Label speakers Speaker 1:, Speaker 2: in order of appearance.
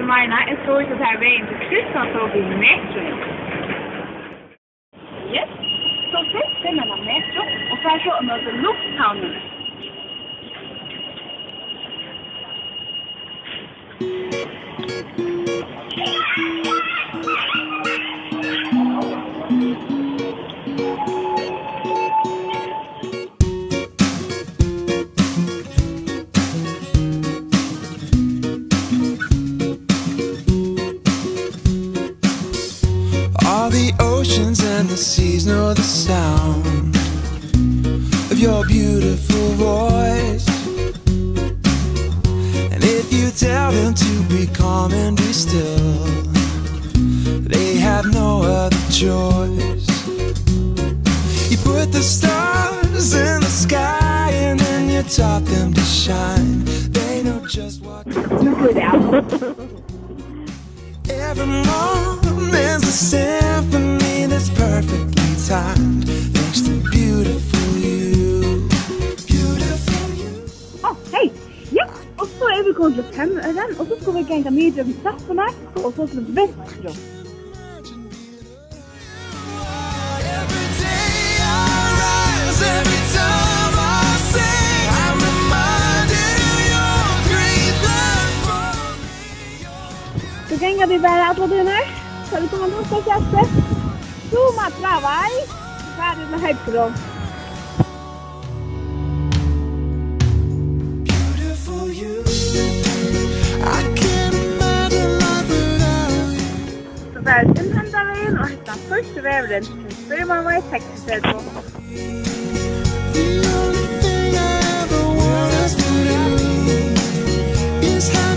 Speaker 1: Marna, jeg står ut her veien til Kristiansand i metro. Yes, så først finner man metro, og så så møter lufthavnen.
Speaker 2: All the oceans and the seas know the sound of your beautiful voice. And if you tell them to be calm and be still, they have no other choice. You put the stars in the sky and then you taught them to shine. They know just what every moment's a symphony that's perfectly timed. Thanks to beautiful you, beautiful you.
Speaker 1: Oh, hej! Ja, och så vi kommet til 5 øren, og så skal vi gjenga mye om straffene, og så skal vi vestro.
Speaker 2: Every day I rise, every time I sing, I'm reminded of your great love for me.
Speaker 1: Så gjenga vi bare alle dine her, så vi kommer til å kjøpe. Suma travai, ferdig med høypro.
Speaker 2: Beautiful you, I can't imagine life without you.
Speaker 1: Så det innhenta veien, og hette første veveren til Styrman var i 60 på.
Speaker 2: The only thing I ever want us to do is have